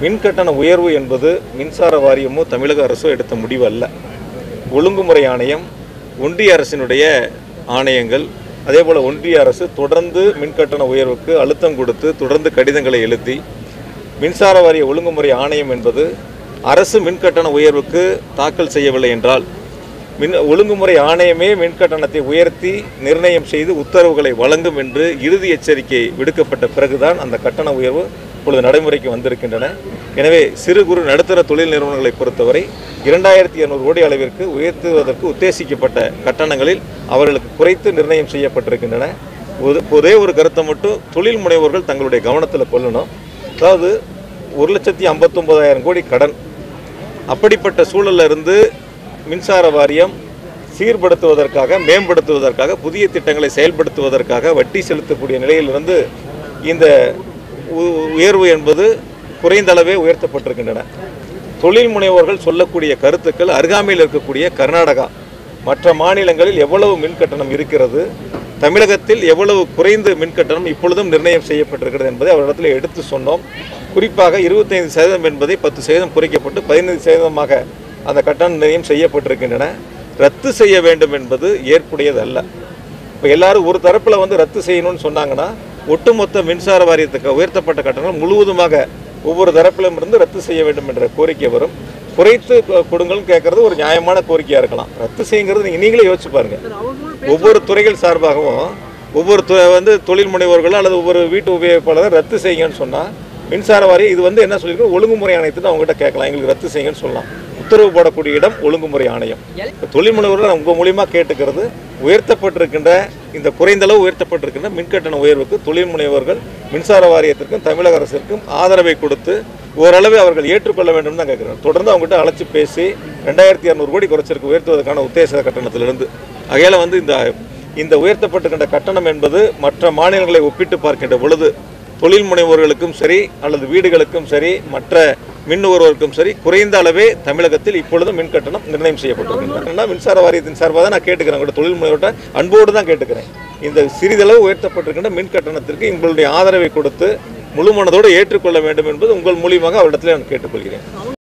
மின்கட்டண உயர்வு என்பது மின்சார வாரியமோ தமிழக அரசோ எடுத்த முடிவு அல்ல. ஒழுங்குமுறை ஆணையம், ஒன்றிய அரசினுடைய ஆணையங்கள், அதேபோல் ஒன்றிய அரசு தொடர்ந்து மின்கட்டண உயர்வுக்கு அழுத்தம் கொடுத்து தொடர்ந்து கடிதங்களை எழுதி, மின்சார வாரிய ஒழுங்குமுறை ஆணையம் என்பது அரசு மின்கட்டண உயர்வுக்கு தாக்கல் செய்யவில்லை என்றால் ஒழுங்குமுறை ஆணையமே மின்கட்டணத்தை உயர்த்தி நிர்ணயம் செய்து உத்தரவுகளை வழங்கும் என்று இறுதி எச்சரிக்கை விடுக்கப்பட்ட பிறகுதான் அந்த கட்டண உயர்வு இப்பொழுது நடைமுறைக்கு வந்திருக்கின்றன. எனவே சிறு குறு நடுத்தர தொழில் நிறுவனங்களை பொறுத்தவரை 2200 கோடி அளவிற்கு உயர்த்துவதற்கு உத்தேசிக்கப்பட்ட கட்டணங்களில் அவர்களுக்கு குறைத்து நிர்ணயம் செய்யப்பட்டிருக்கின்றன. ஒரே ஒரு கருத்தை மட்டும் தொழில் முனைவோர்கள் தங்களுடைய கவனத்தில் கொள்ளணும். அதாவது 1,59,000 கோடி கடன். அப்படிப்பட்ட சூழலில் இருந்து மின்சார வாரியம் சீர்படுத்துவதற்காக, மேம்படுத்துவதற்காக, புதிய திட்டங்களை செயல்படுத்துவதற்காக வட்டி செலுத்தக்கூடிய நிலையிலிருந்து இந்த உயர்வு என்பது குறைந்த அளவே உயர்த்தப்பட்டிருக்கின்றன. தொழில் முனைவோர்கள் சொல்லக்கூடிய கருத்துக்கள் அருகாமையில் இருக்கக்கூடிய கர்நாடகா, மற்ற மாநிலங்களில் எவ்வளவு மின்கட்டணம் இருக்கிறது, தமிழகத்தில் எவ்வளவு குறைந்த மின்கட்டணம் இப்பொழுதும் நிர்ணயம் செய்யப்பட்டிருக்கிறது என்பதை அவரிடத்தில் எடுத்து சொன்னோம். குறிப்பாக 25% என்பதை 10% குறைக்கப்பட்டு 15% அந்த கட்டண நிர்ணயம் செய்யப்பட்டிருக்கின்றன. ரத்து செய்ய வேண்டும் என்பது ஏற்புடையதல்ல. இப்போ எல்லாரும் ஒரு தரப்பில் ரத்து செய்யணும்னு சொன்னாங்கன்னா ஒட்டுமொத்த மின்சார வாரியத்துக்கு உயர்த்தப்பட்ட கட்டணம் முழுவதுமாக ஒவ்வொரு தரப்பிலும் இருந்து ரத்து செய்ய வேண்டும் என்ற கோரிக்கை வரும். குறைத்து கொடுங்கள்னு கேட்கறது ஒரு நியாயமான கோரிக்கையாக இருக்கலாம். ரத்து செய்யுங்கிறது நீங்களே யோசிச்சு பாருங்க. ஒவ்வொரு துறைகள் சார்பாகவும் ஒவ்வொரு தொழில் முனைவோர்கள் அல்லது ஒவ்வொரு வீட்டு உபயோகிப்பாளர் ரத்து செய்யுங்கன்னு சொன்னால் மின்சார வாரியம் இது என்ன சொல்லியிருக்கோம், ஒழுங்குமுறை ஆணையத்துக்கு அவங்ககிட்ட கேட்கலாம், எங்களுக்கு ரத்து செய்யுங்கன்னு சொல்லலாம். உத்தரவு போடக்கூடிய இடம் ஒழுங்குமுறை ஆணையம். தொழில் முனைவோர்கள் உங்கள் மூலியமாக கேட்டுக்கிறது, உயர்த்தப்பட்டிருக்கின்ற இந்த குறைந்தளவு உயர்த்தப்பட்டிருக்கின்ற மின்கட்டண உயர்வுக்கு தொழில் முனைவோர்கள் மின்சார வாரியத்திற்கும் தமிழக அரசிற்கும் ஆதரவை கொடுத்து ஓரளவு அவர்கள் ஏற்றுக்கொள்ள வேண்டும் தான் கேட்குறாங்க. தொடர்ந்து அவங்ககிட்ட அழைச்சி பேசி 2200 கோடி குறைச்சிருக்கு உயர்த்துவதற்கான உத்தேச கட்டணத்திலிருந்து. ஆகையால் இந்த உயர்த்தப்பட்டிருக்கின்ற கட்டணம் என்பது மற்ற மாநிலங்களை ஒப்பிட்டு பார்க்கின்ற பொழுது தொழில் முனைவோர்களுக்கும் சரி அல்லது வீடுகளுக்கும் சரி மற்ற மின் நுகர்வோருக்கும் சரி குறைந்த அளவே தமிழகத்தில் இப்பொழுதும் மின் கட்டணம் நிர்ணயம் செய்யப்பட்டிருக்கின்றன. மின்சார வாரியத்தின் சார்பாக தான் நான் கேட்டுக்கிறேன், கூட தொழில் முனைவோர்கிட்ட அன்போடு தான் கேட்டுக்கிறேன். இந்த சிறிதளவு உயர்த்தப்பட்டிருக்கின்ற மின் கட்டணத்திற்கு உங்களுடைய ஆதரவை கொடுத்து முழு மனதோடு ஏற்றுக்கொள்ள வேண்டும் என்பது உங்கள் மூலியமாக அவரிடத்தில் நான் கேட்டுக்கொள்கிறேன்.